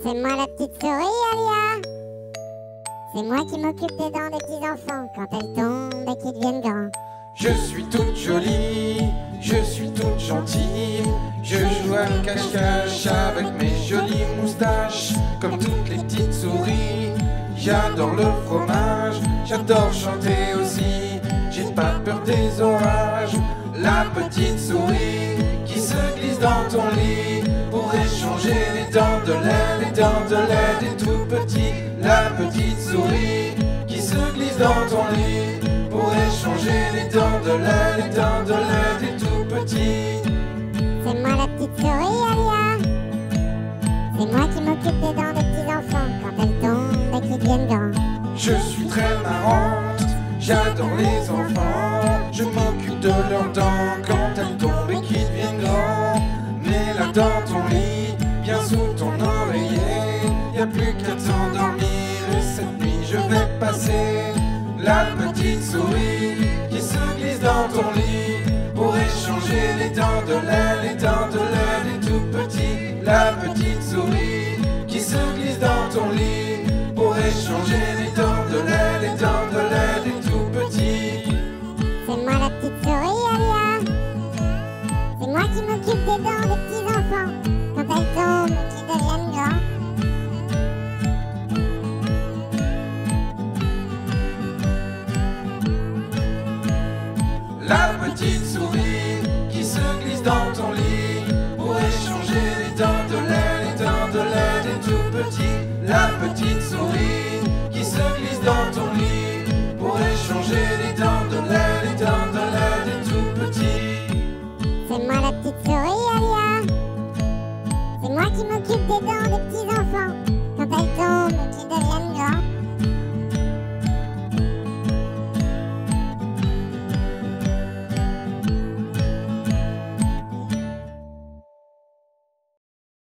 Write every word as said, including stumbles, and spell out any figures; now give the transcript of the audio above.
C'est moi la petite souris, Alia. C'est moi qui m'occupe des dents des petits enfants quand elles tombent et qu'ils deviennent grands. Je suis toute jolie, je suis toute gentille. Je joue à cache-cache avec mes jolies moustaches. Comme toutes les petites souris, j'adore le fromage. J'adore chanter aussi, j'ai pas peur des orages. La petite souris qui se glisse dans ton lit pour échanger les dents de lait, les dents de lait des tout petits. La petite souris qui se glisse dans ton lit pour échanger les dents de lait, les dents de lait des tout petits. C'est moi la petite souris, Alia. C'est moi qui m'occupe des dents des petits enfants quand elles tombent et qu'ils deviennent grands. Je suis très marrante, j'adore les enfants. Je m'occupe de leurs dents quand elles tombent et qu'ils deviennent grands. Mais là dans ton lit, bien sous ton oreiller, y'a plus qu'à t'endormir. Et cette nuit je vais passer la petite souris qui se glisse dans ton lit pour échanger les dents de lait, les dents de lait des tout petits. La petite souris qui se glisse dans ton lit pour échanger les dents de lait, les dents de lait des tout petits. C'est moi la petite souris, Alia. C'est moi qui m'occupe des dents des petits enfants quand elles tombent et qu'ils deviennent grands. La petite souris qui se glisse dans ton lit pour échanger les dents de lait, les dents de lait des tout petits. La petite souris qui se glisse dans ton lit pour échanger les dents de lait, les dents de lait des tout petits. C'est moi la petite souris, Alia. C'est moi qui m'occupe des dents des petits enfants quand elles tombent et qu'ils deviennent